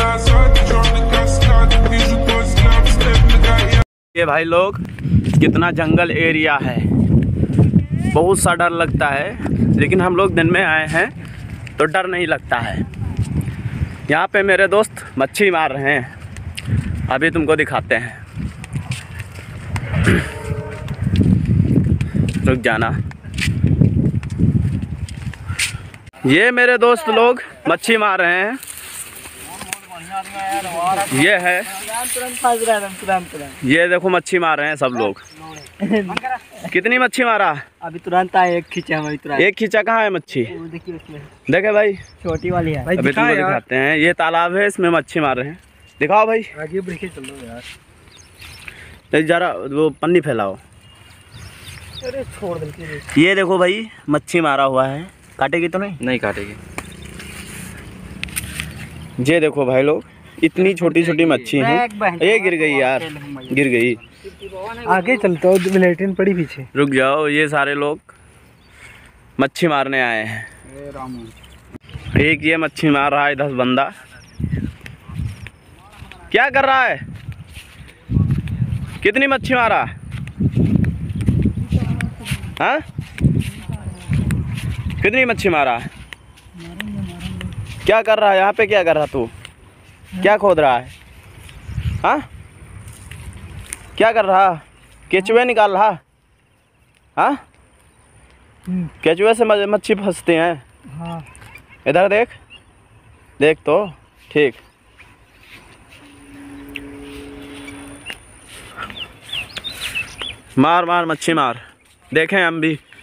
ये भाई लोग कितना जंगल एरिया है, बहुत सा डर लगता है, लेकिन हम लोग दिन में आए हैं तो डर नहीं लगता है। यहाँ पे मेरे दोस्त मच्छी मार रहे हैं, अभी तुमको दिखाते हैं। रुक जाना। ये मेरे दोस्त लोग मच्छी मार रहे हैं। ये है, ये देखो मच्छी मार रहे हैं सब लोग। कितनी मच्छी मारा? अभी तुरंत आए, एक खींचा हमारी तुरंत। एक खींचा। कहाँ है मच्छी? देखिए उसमें, देखे भाई, छोटी वाली है। अभी तुमको दिखाते हैं। ये तालाब है, इसमें मच्छी मार रहे हैं। दिखाओ भाई, आगे बढ़ के चलो यार। जरा वो पन्नी फैलाओ। अरे छोड़ दे। ये देखो भाई, मच्छी मारा हुआ है। काटेगी तो नहीं? नहीं काटेगी। ये देखो भाई लोग, इतनी छोटी छोटी मच्छी हैं। ये गिर गई यार, गिर गई। आगे चलते हो, लेटरिन पड़ी पीछे। रुक जाओ। ये सारे लोग मच्छी मारने आए हैं। एक ये मच्छी मार रहा है, इधर बंदा क्या कर रहा है? कितनी मच्छी मारा? हाँ, कितनी मच्छी मारा? क्या कर रहा है यहाँ पे? क्या कर रहा तू? क्या खोद रहा है? हाँ, क्या कर रहा? केचुए निकाल रहा? हाँ, केचुए से मच्छी फंसते हैं। हाँ। इधर देख, देख तो ठीक। मार मार मच्छी मार। देखें हम भी।